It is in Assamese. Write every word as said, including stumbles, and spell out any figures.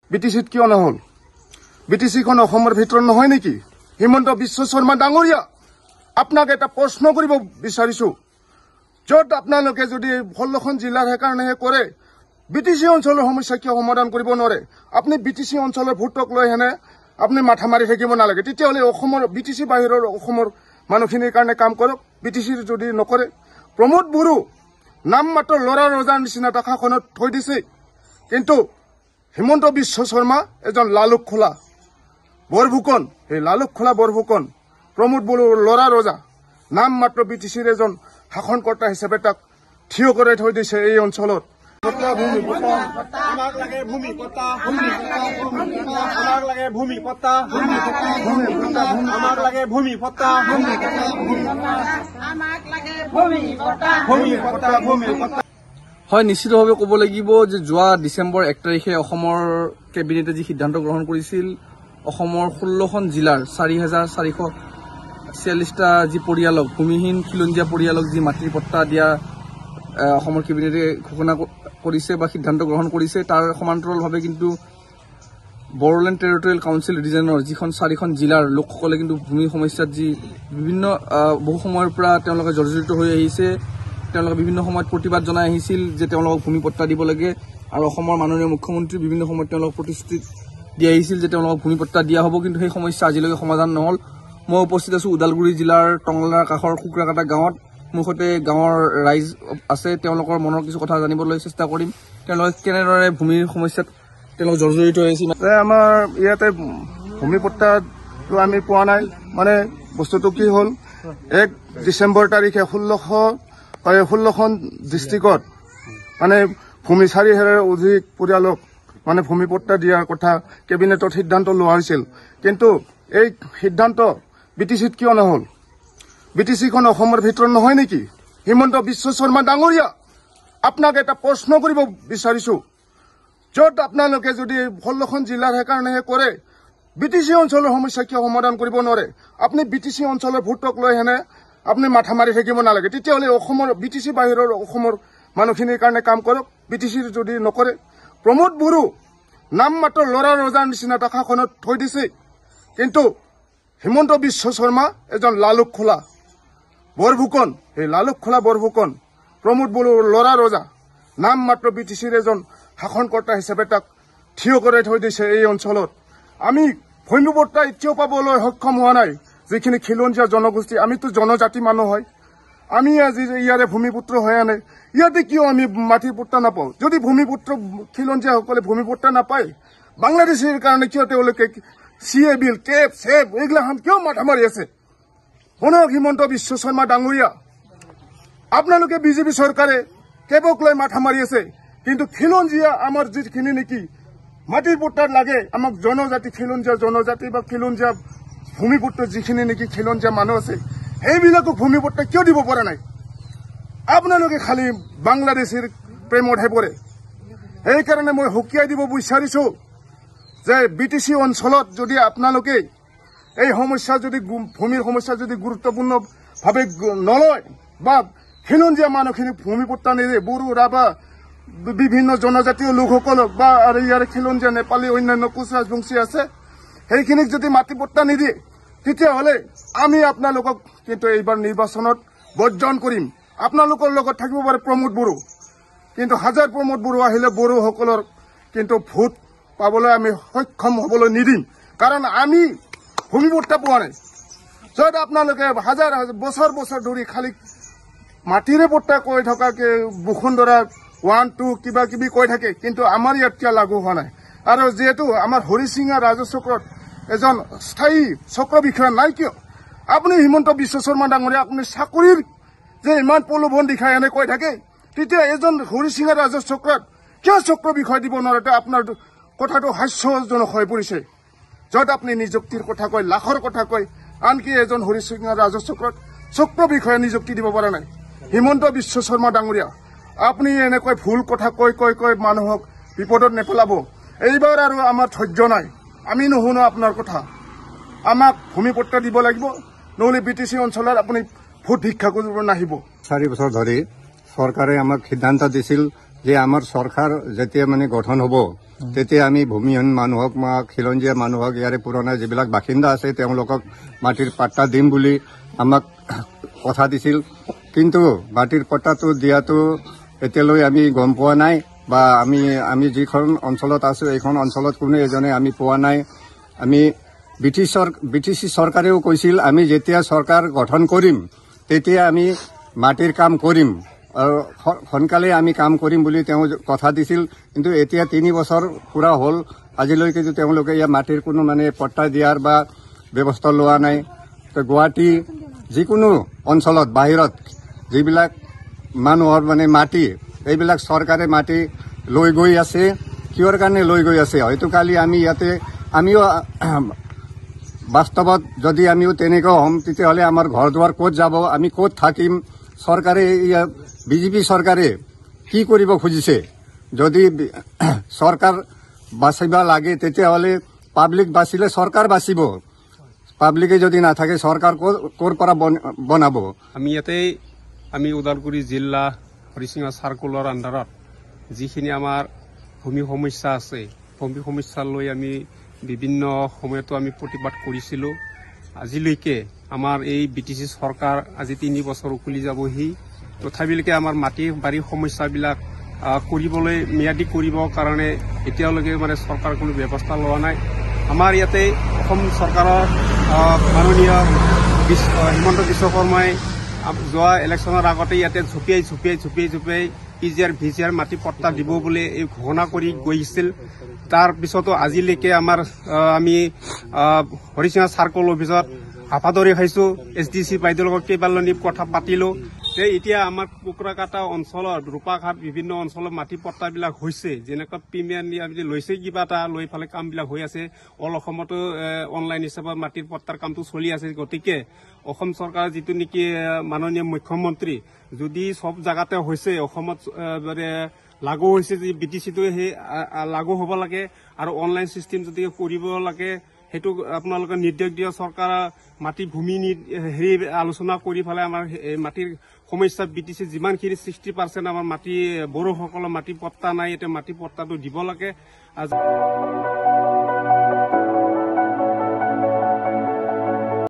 বিটিচিত কিয় নহল বিটিচিখন অসমৰ ভিতৰত নহয় নেকি হিমন্ত বিশ্ব শৰ্মা ডাঙৰীয়া আপোনাক এটা প্ৰশ্ন কৰিব বিচাৰিছো যত আপোনালোকে যদি ষোল্লখন জিলাৰ হেকাৰণেহে কৰে বিটিচি অঞ্চলৰ সমস্যা কিয় সমাধান কৰিব নোৱাৰে আপুনি বিটিচি অঞ্চলৰ ভোটক লৈ হেনে আপুনি মাথা মাৰি থাকিব নালাগে তেতিয়াহলে অসমৰ বিটিচি বাহিৰৰ অসমৰ মানুহখিনিৰ কাৰণে কাম কৰক বিটিচিৰ যদি নকৰে প্ৰমোদ বড়ো নাম মাত্ৰ লৰা ৰজাৰ নিচিনা টকাখনত থৈ দিছে কিন্তু হিমন্ত বিশ্ব শৰ্মা এজন লালুক খোলা বৰভুকন এই লালুক খোলা বৰভুকন প্ৰমোদ বড়ো লৰা ৰজা নাম মাত্ৰ বিটিচিৰ এজন শাসনকৰ্তা হিচাপে তাক থিয় কৰাই থৈ দিছে এই অঞ্চলত আমাক লাগে ভূমি পট্টা আমাক লাগে ভূমি পট্টা আমাক লাগে ভূমি পট্টা আমাক লাগে ভূমি পট্টা ভূমি পট্টা ভূমি পট্টা হয় নিশ্চিতভাৱে ক'ব লাগিব যে যোৱা ডিচেম্বৰ এক তাৰিখে অসমৰ কেবিনেটে যি সিদ্ধান্ত গ্ৰহণ কৰিছিল অসমৰ ষোল্লখন জিলাৰ চাৰি হাজাৰ চাৰিশ ছিয়াল্লিছটা যি পৰিয়ালক ভূমিহীন খিলঞ্জীয়া পৰিয়ালক যি মাটিৰ পট্টা দিয়া অসমৰ কেবিনেটে ঘোষণা কৰিছে বা সিদ্ধান্ত গ্ৰহণ কৰিছে তাৰ সমান্তৰালভাৱে কিন্তু বড়োলেণ্ড টেৰিটৰিয়েল কাউন্সিল ৰিজনৰ যিখন চাৰিখন জিলাৰ লোকসকলে কিন্তু ভূমি সমস্যাত যি বিভিন্ন বহু সময়ৰ পৰা তেওঁলোকে জৰ্জৰিত হৈ আহিছে তেওঁলোকে বিভিন্ন সময়ত প্ৰতিবাদ জনাই আহিছিল যে তেওঁলোকক ভূমি পট্টা দিব লাগে আৰু অসমৰ মাননীয় মুখ্যমন্ত্ৰী বিভিন্ন সময়ত তেওঁলোকক প্ৰতিশ্ৰুতি দি আহিছিল যে তেওঁলোকক ভূমি পট্টা দিয়া হ'ব কিন্তু সেই সমস্যা আজিলৈকে সমাধান নহল মই উপস্থিত আছো ওদালগুৰি জিলাৰ টংলাৰ কাষৰ কুকুৰাকাটা গাঁৱত মুখতে গাঁৱৰ ৰাইজ আছে তেওঁলোকৰ মনৰ কিছু কথা জানিবলৈ চেষ্টা কৰিম তেওঁলোকে কেনেদৰে ভূমিৰ সমস্যাত তেওঁলোক জৰ্জৰিত হৈ আছে আমাৰ ইয়াতে ভূমি পট্টাটো আমি পোৱা নাই মানে বস্তুটো কি হ'ল এক ডিচেম্বৰ তাৰিখে ষোল্লশ ষোল্লখন ডিষ্ট্ৰিক্টত মানে ভূমি চাৰি হাজাৰ অধিক পৰিয়ালক মানে ভূমি পট্টা দিয়াৰ কথা কেবিনেটত সিদ্ধান্ত লোৱা হৈছিল কিন্তু এই সিদ্ধান্ত বিটিচিত কিয় নহল বিটিচিখন অসমৰ ভিতৰত নহয় নেকি হিমন্ত বিশ্ব শৰ্মা ডাঙৰীয়া আপোনাক এটা প্ৰশ্ন কৰিব বিচাৰিছো যত আপোনালোকে যদি ষোল্লখন জিলাৰ হেকাৰণেহে কৰে বিটিচি অঞ্চলৰ সমস্যা কিয় সমাধান কৰিব নোৱাৰে আপুনি বিটিচি অঞ্চলৰ ভোটক লৈ হেনে আপুনি মাথা মাৰি থাকিব নালাগে তেতিয়াহলে অসমৰ বিটিচি বাহিৰৰ অসমৰ মানুহখিনিৰ কাৰণে কাম কৰক বিটিচিৰ যদি নকৰে প্ৰমোদ বড়ো নাম মাত্ৰ লৰা ৰজাৰ নিচিনা টকাখনত থৈ দিছে কিন্তু হিমন্ত বিশ্ব শৰ্মা এজন লালুক খোলা বৰভুকন এই লালুক খোলা বৰভুকন প্ৰমোদ বড়ো লৰা ৰজা নাম মাত্ৰ বিটিচিৰ এজন শাসনকৰ্তা হিচাপে তাক থিয় কৰাই থৈ দিছে এই অঞ্চলত আমি ভূমি পট্টা এতিয়াও পাবলৈ সক্ষম হোৱা নাই যিখিনি খিলঞ্জীয়া জনগোষ্ঠী আমিতো জনজাতি মানুহ হয় আমি আজি ইয়াৰে ভূমিপুত্ৰ হৈ আনে ইয়াতে কিয় আমি মাটিৰ পট্টা নাপাওঁ যদি ভূমিপুত্ৰ খিলঞ্জীয়াসকলে ভূমি পট্টা নাপায় বাংলাদেশীৰ কাৰণে কিয় তেওঁলোকে চি এ বিল কেপ চেপ এইগিলাখন কিয় মাথা মাৰি আছে শুনক হিমন্ত বিশ্ব শৰ্মা ডাঙৰীয়া আপোনালোকে বিজেপি চৰকাৰে কেবক লৈ মাথা মাৰি আছে কিন্তু খিলঞ্জীয়া আমাৰ যিখিনি নেকি মাটিৰ পট্টাত লাগে আমাক জনজাতি খিলঞ্জীয়া জনজাতি বা খিলঞ্জীয়া ভূমিপুত্ৰ যিখিনি নেকি খিলঞ্জীয়া মানুহ আছে সেইবিলাকক ভূমি পট্টা কিয় দিব পৰা নাই আপোনালোকে খালি বাংলাদেশীৰ প্ৰেমতহে পৰে সেইকাৰণে মই সকীয়াই দিব বিচাৰিছো যে বিটিচি অঞ্চলত যদি আপোনালোকে এই সমস্যা যদি ভূমিৰ সমস্যা যদি গুৰুত্বপূৰ্ণভাৱে নলয় বা খিলঞ্জীয়া মানুহখিনি ভূমি পট্টা নিদিয়ে বড়ো ৰাভা বিভিন্ন জনজাতীয় লোকসকলক বা আৰু ইয়াৰ খিলঞ্জীয়া নেপালী অন্যান্য কোচ ৰাজবংশী আছে সেইখিনিক যদি মাটি পট্টা নিদিয়ে তেতিয়াহ'লে আমি আপোনালোকক কিন্তু এইবাৰ নিৰ্বাচনত বৰ্জন কৰিম আপোনালোকৰ লগত থাকিব পাৰে প্ৰমোদ বড়ো কিন্তু হাজাৰ প্ৰমোদ বড়ো আহিলে বড়োসকলৰ কিন্তু ভোট পাবলৈ আমি সক্ষম হ'বলৈ নিদিম কাৰণ আমি ভূমি পট্টা পোৱা নাই য'ত আপোনালোকে হাজাৰ বছৰ বছৰ ধৰি খালি মাটিৰে পট্টা কৈ থকাকে বসুন্ধৰা ওৱান টু কিবা কিবি কৈ থাকে কিন্তু আমাৰ ইয়াত কিয় লাগু হোৱা নাই আৰু যিহেতু আমাৰ হৰিসিঙা ৰাজচক্ৰত এজন স্থায়ী চক্ৰ বিষয়া নাই কিয় আপুনি হিমন্ত বিশ্ব শৰ্মা ডাঙৰীয়া আপুনি চাকৰিৰ যে ইমান প্ৰলোভন দেখাই এনে কৈ থাকে তেতিয়া এজন হৰিসিঙা ৰাজচক্ৰত কিয় চক্ৰ বিষয় দিব নোৱাৰে আপোনাৰ কথাটো হাস্যজনক হৈ পৰিছে য'ত আপুনি নিযুক্তিৰ কথা কয় লাখৰ কথা কয় আনকি এজন হৰিসিঙা ৰাজচক্ৰত চক্ৰ বিষয়ে নিযুক্তি দিব পৰা নাই হিমন্ত বিশ্ব শৰ্মা ডাঙৰীয়া আপুনি এনেকৈ ভুল কথা কৈ কৈ কৈ মানুহক বিপদত নেপেলাব এইবাৰ আৰু আমাৰ ধৈৰ্য নাই আমি নুশুনো আপোনাৰ কথা আমাক ভূমি পট্টা দিব লাগিব নহলে বিটিচি অঞ্চলত আপুনি ভোট ভিক্ষা কৰিব নাহিব চাৰি বছৰ ধৰি চৰকাৰে আমাক সিদ্ধান্ত দিছিল যে আমাৰ চৰকাৰ যেতিয়া মানে গঠন হ'ব তেতিয়া আমি ভূমিহীন মানুহক বা খিলঞ্জীয়া মানুহক ইয়াৰে পুৰণা যিবিলাক বাসিন্দা আছে তেওঁলোকক মাটিৰ পাট্টা দিম বুলি আমাক কথা দিছিল। কিন্তু মাটিৰ পট্টাটো দিয়াটো এতিয়ালৈ আমি গম পোৱা নাই বা আমি আমি যিখন অঞ্চলত আছো এইখন অঞ্চলত কোনো এজনে আমি পোৱা নাই। আমি ব্ৰিটিছ ব্ৰিটিছ চৰকাৰেও কৈছিল আমি যেতিয়া চৰকাৰ গঠন কৰিম তেতিয়া আমি মাটিৰ কাম কৰিম আৰু সোনকালে আমি কাম কৰিম বুলি তেওঁ কথা দিছিল। কিন্তু এতিয়া তিনি বছৰ পুৰা হ'ল আজিলৈকে তেওঁলোকে ইয়াৰ মাটিৰ কোনো মানে পট্টা দিয়াৰ বা ব্যৱস্থা লোৱা নাই। তো গুৱাহাটী যিকোনো অঞ্চলত বাহিৰত যিবিলাক মানুহৰ মানে মাটি এইবিলাক চৰকাৰে মাটি লৈ গৈ আছে। কিহৰ কাৰণে লৈ গৈ আছে হয়তো কালি আমি ইয়াতে আমিও বাস্তৱত যদি আমিও তেনেকুৱা হ'ম তেতিয়াহ'লে আমাৰ ঘৰ দুৱাৰ ক'ত যাব, আমি ক'ত থাকিম। চৰকাৰে বিজেপি চৰকাৰে কি কৰিব খুজিছে? যদি চৰকাৰ বাচিব লাগে তেতিয়াহ'লে পাব্লিক বাচিলে চৰকাৰ বাচিব, পাব্লিকে যদি নাথাকে চৰকাৰ ক'ৰ পৰা বনাব? আমি ইয়াতে আমি ওদালগুৰি জিলা হৰিচিঙা চাৰ্কুলৰ আণ্ডাৰত যিখিনি আমাৰ ভূমি সমস্যা আছে ভূমি সমস্যা লৈ আমি বিভিন্ন সময়তো আমি প্ৰতিবাদ কৰিছিলোঁ। আজিলৈকে আমাৰ এই বি টি চি চৰকাৰ আজি তিনি বছৰ উকলি যাবহি, তথাপিলৈকে আমাৰ মাটি বাৰীৰ সমস্যাবিলাক কৰিবলৈ ম্যাদী কৰিবৰ কাৰণে এতিয়ালৈকে মানে চৰকাৰ কোনো ব্যৱস্থা লোৱা নাই। আমাৰ ইয়াতে অসম চৰকাৰৰ মাননীয় হিমন্ত বিশ্ব শৰ্মাই যোৱা ইলেকশ্যনৰ আগতে ইয়াতে ঝুপিয়াই ঝুপিয়াই ঝুপিয়াই ঝুপিয়াই P G R V G R মাটি পট্টা দিব বুলি এই ঘোষণা কৰি গৈছিল। তাৰ পিছতো আজিলৈকে আমাৰ আমি হৰিচিঙা চাৰ্কল অফিচত হাফাদৰি খাইছো, এছ ডি চি বাইদেউৰ লগত কেইবালানি কথা পাতিলো। এতিয়া আমাৰ কুকুৰাকাটা অঞ্চলত ৰূপাঘাট বিভিন্ন অঞ্চলত মাটি পট্টাবিলাক হৈছে, যেনেকৈ প্ৰিমিয়াম লৈছে কিবা এটা লৈ পেলাই কামবিলাক হৈ আছে। অল অসমতো অনলাইন হিচাপত মাটিৰ পট্টাৰ কামটো চলি আছে। গতিকে অসম চৰকাৰৰ যিটো নেকি মাননীয় মুখ্যমন্ত্ৰী যদি চব জাগাতে হৈছে অসমত মানে লাগু হৈছে যে বি টি চিটো সেই লাগু হ'ব লাগে আৰু অনলাইন চিষ্টেম যদি কৰিব লাগে সেইটো আপোনালোকে নিৰ্দেশ দিয়া। চৰকাৰ মাটি ভূমি হেৰি আলোচনা কৰি পেলাই আমাৰ মাটিৰ সমস্যা বি টি চি যিমানখিনি ছিক্সটি পাৰ্চেণ্ট আমাৰ মাটি বড়োসকলৰ মাটি পট্টা নাই, এতিয়া মাটি পট্টাটো দিব লাগে।